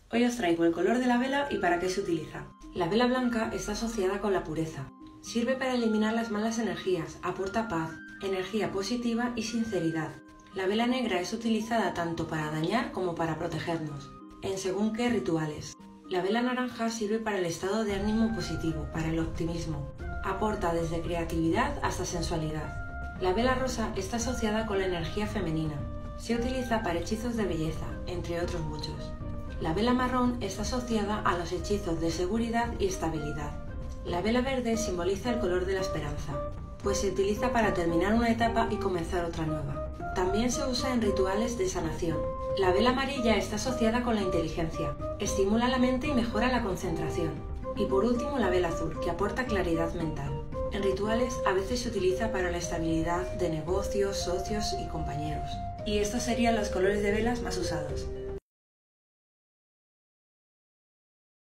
Hoy os traigo el color de la vela y para qué se utiliza. La vela blanca está asociada con la pureza. Sirve para eliminar las malas energías, aporta paz, energía positiva y sinceridad. La vela negra es utilizada tanto para dañar como para protegernos, en según qué rituales. La vela naranja sirve para el estado de ánimo positivo, para el optimismo. Aporta desde creatividad hasta sensualidad. La vela rosa está asociada con la energía femenina. Se utiliza para hechizos de belleza, entre otros muchos. La vela marrón está asociada a los hechizos de seguridad y estabilidad. La vela verde simboliza el color de la esperanza, pues se utiliza para terminar una etapa y comenzar otra nueva. También se usa en rituales de sanación. La vela amarilla está asociada con la inteligencia, estimula la mente y mejora la concentración. Y por último la vela azul, que aporta claridad mental. En rituales a veces se utiliza para la estabilidad de negocios, socios y compañeros. Y estos serían los colores de velas más usados.